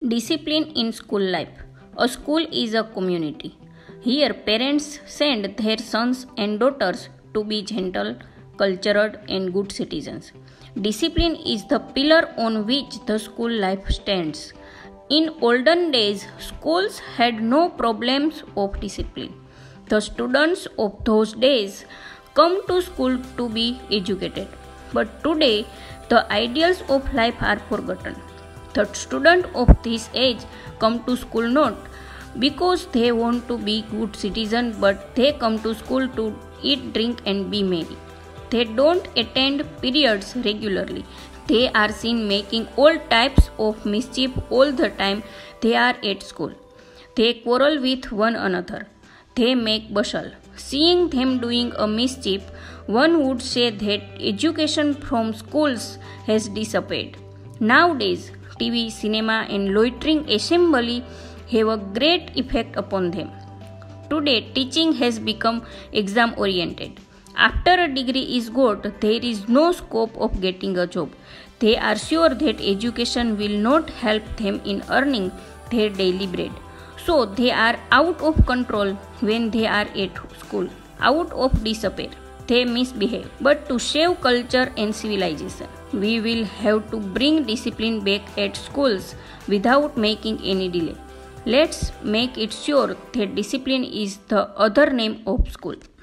Discipline in school life. A school is a community. Here, parents send their sons and daughters to be gentle, cultured, and good citizens. Discipline is the pillar on which the school life stands. In olden days, schools had no problems of discipline. The students of those days come to school to be educated. But today, the ideals of life are forgotten. The students of this age come to school not because they want to be good citizens, but they come to school to eat, drink, and be merry. They don't attend periods regularly. They are seen making all types of mischief all the time they are at school. They quarrel with one another. They make bustle. Seeing them doing a mischief, one would say that education from schools has disappeared. Nowadays, TV, cinema, and loitering assembly have a great effect upon them. Today, teaching has become exam oriented. After a degree is got, there is no scope of getting a job. They are sure that education will not help them in earning their daily bread. So they are out of control when they are at school, out of despair. They misbehave. But to save culture and civilization, we will have to bring discipline back at schools without making any delay. Let's make it sure that discipline is the other name of school.